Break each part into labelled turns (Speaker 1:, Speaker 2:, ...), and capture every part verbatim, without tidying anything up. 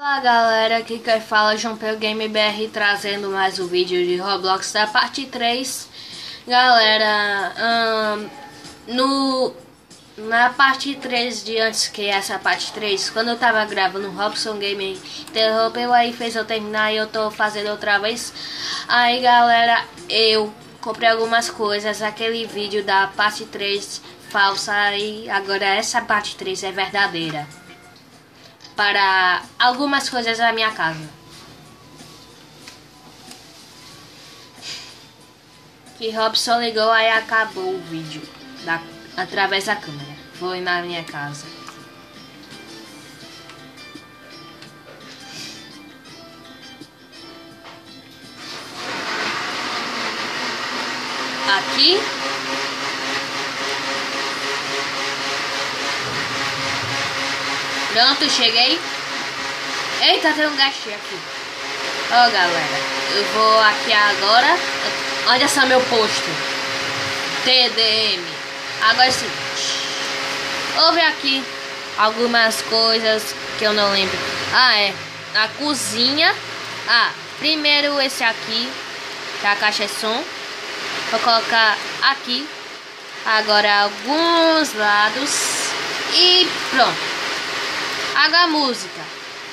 Speaker 1: Fala galera, aqui quem fala é João Pedro Game B R, trazendo mais um vídeo de Roblox da parte três. Galera, hum, no, na parte três de antes, que é essa parte três, quando eu tava gravando o Robson Game interrompeu, aí fez eu terminar e eu tô fazendo outra vez. Aí galera, eu comprei algumas coisas, aquele vídeo da parte três falsa, e agora essa parte três é verdadeira, para algumas coisas da minha casa. Que Robson ligou, aí acabou o vídeo da, através da câmera. Foi na minha casa. Aqui. Pronto, cheguei. Eita, tem um gatinho aqui. Ó, oh, galera, eu vou aqui agora. Onde está meu posto? T D M. Agora sim. Houve aqui algumas coisas que eu não lembro. Ah, é. A cozinha. Ah, primeiro esse aqui, que é a caixa de som. Vou colocar aqui. Agora alguns lados. E pronto. Agora música.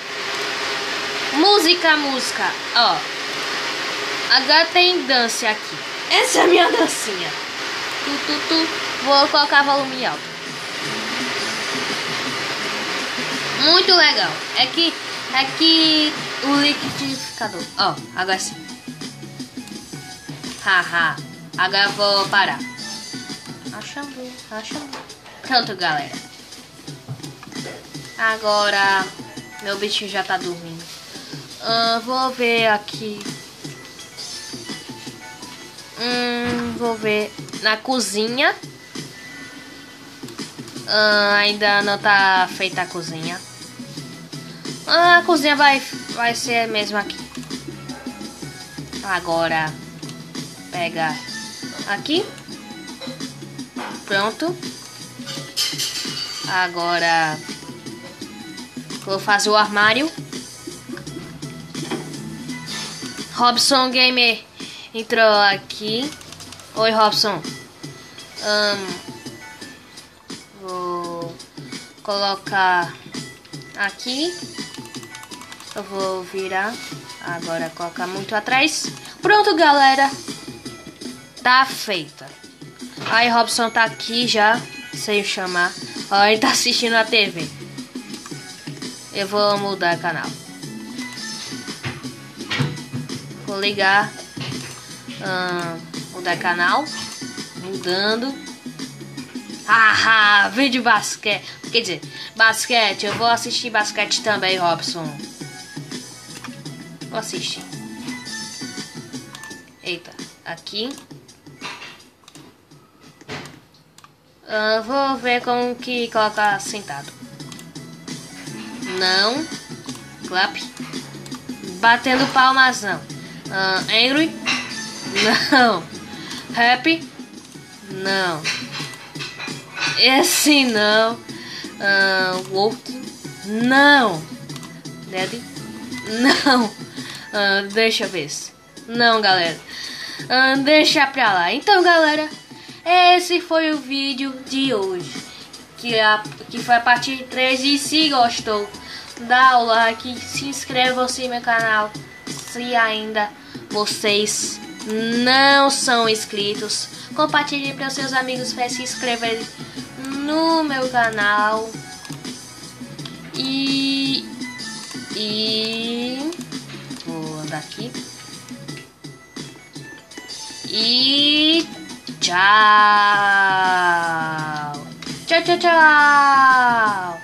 Speaker 1: Música, música. Ó. Agora tem dança aqui. Essa é a minha dancinha. Tu, tu, tu. Vou colocar volume alto. Muito legal. É que, é que o liquidificador. Ó, agora sim. Haha. Agora vou parar. Achando, achando. Pronto, galera. Agora, meu bichinho já tá dormindo. Uh, vou ver aqui. Hum, vou ver na cozinha. Uh, ainda não tá feita a cozinha. Uh, a cozinha vai, vai ser mesmo aqui. Agora, pega aqui. Pronto. Agora vou fazer o armário. Robson Gamer entrou aqui. Oi, Robson. Um, vou colocar aqui. Eu vou virar. Agora colocar muito atrás. Pronto, galera. Tá feita. Aí, Robson tá aqui já, sem chamar. Ó, ele tá assistindo a T V. Eu vou mudar o canal. Vou ligar. Hum, mudar canal. Mudando. Haha, vídeo basquete. Quer dizer, basquete. Eu vou assistir basquete também, Robson. Vou assistir. Eita, aqui. Uh, vou ver como que coloca sentado. Não. Clap. Batendo palmas, não. Uh, angry. Não. Happy. Não. Esse não. Uh, walking. Não. Daddy. Não. Uh, deixa eu ver. Não, galera. Uh, deixa pra lá. Então, galera, esse foi o vídeo de hoje, que, a, que foi a parte três. E se gostou, dá o like, se inscreva-se no meu canal se ainda vocês não são inscritos. Compartilhe para os seus amigos para se inscreverem no meu canal. E, e vou andar aqui. E tchau. Tchau, tchau, tchau.